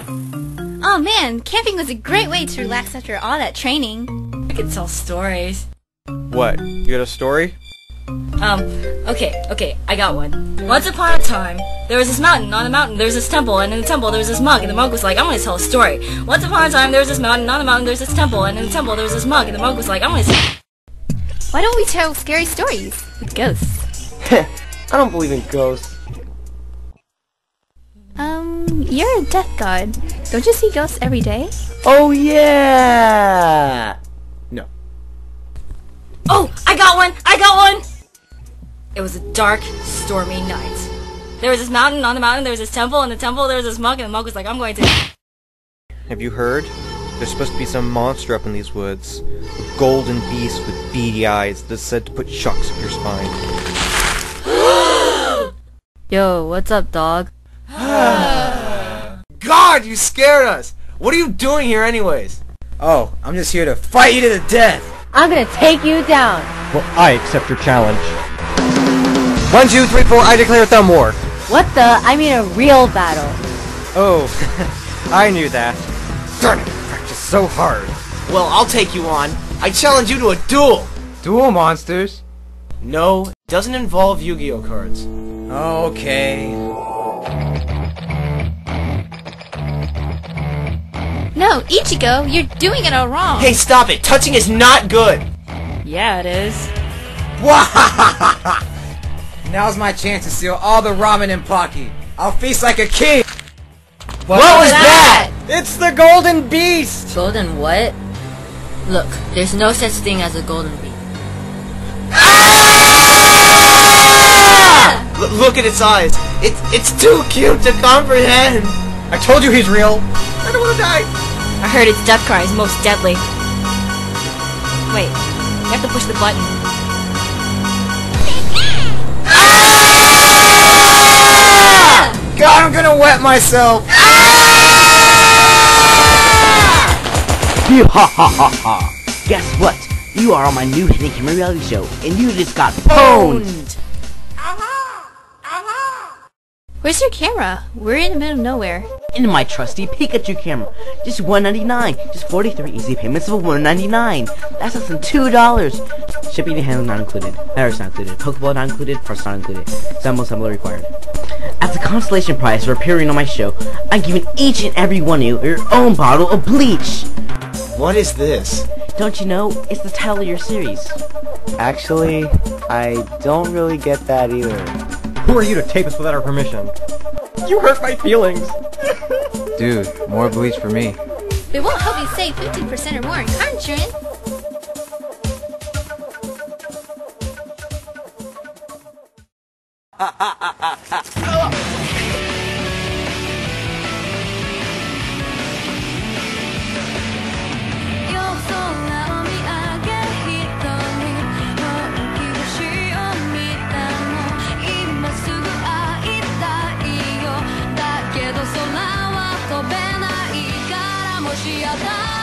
Oh man, camping was a great way to relax after all that training. I could tell stories. What? You got a story? Okay, I got one. Once upon a time, there was this mountain. On the mountain, there was this temple, and in the temple, there was this monk, and the monk was like, I'm gonna tell a story. Once upon a time, there was this mountain, on the mountain, there was this temple, and in the temple, there was this monk, and the monk was like, I'm gonna tell... Why don't we tell scary stories with ghosts? I don't believe in ghosts. You're a death god. Don't you see ghosts every day? Oh yeah! No. Oh, I got one! It was a dark, stormy night. There was this mountain, on the mountain, there was this temple, and in the temple, there was this monk, and the monk was like, I'm going to... Have you heard? There's supposed to be some monster up in these woods. A golden beast with beady eyes that's said to put shocks up your spine. Yo, what's up, dog? God, you scared us! What are you doing here anyways? Oh, I'm just here to fight you to the death! I'm gonna take you down! Well, I accept your challenge. 1, 2, 3, 4, I declare thumb war. What the? I mean a real battle. Oh, I knew that. Darn it, I practiced so hard. Well, I'll take you on. I challenge you to a duel! Duel monsters? No, it doesn't involve Yu-Gi-Oh cards. Okay. No, Ichigo, you're doing it all wrong. Hey, stop it! Touching is not good! Yeah, it is. Now's my chance to steal all the ramen in Pocky. I'll feast like a king! What was that? It's the golden beast! Golden what? Look, there's no such thing as a golden beast. Look at its eyes. It's too cute to comprehend. I told you he's real! I don't wanna die! I heard its death cry is most deadly. Wait, you have to push the button. God, I'm gonna wet myself! Ha ha ha ha! Guess what? You are on my new hidden camera reality show, and you just got pwned! Where's your camera? We're in the middle of nowhere. In my trusty Pikachu camera. Just $1.99. Just 43 easy payments of $1.99. That's less than $2. Shipping and handling not included. Batteries not included. Pokeball not included. Parts not included. Assembler required. As a consolation prize for appearing on my show, I'm giving each and every one of you your own bottle of bleach. What is this? Don't you know? It's the title of your series. Actually, I don't really get that either. Who are you to tape us without our permission? You hurt my feelings! Dude, more bleach for me. It won't help you save 50% or more in car insurance. She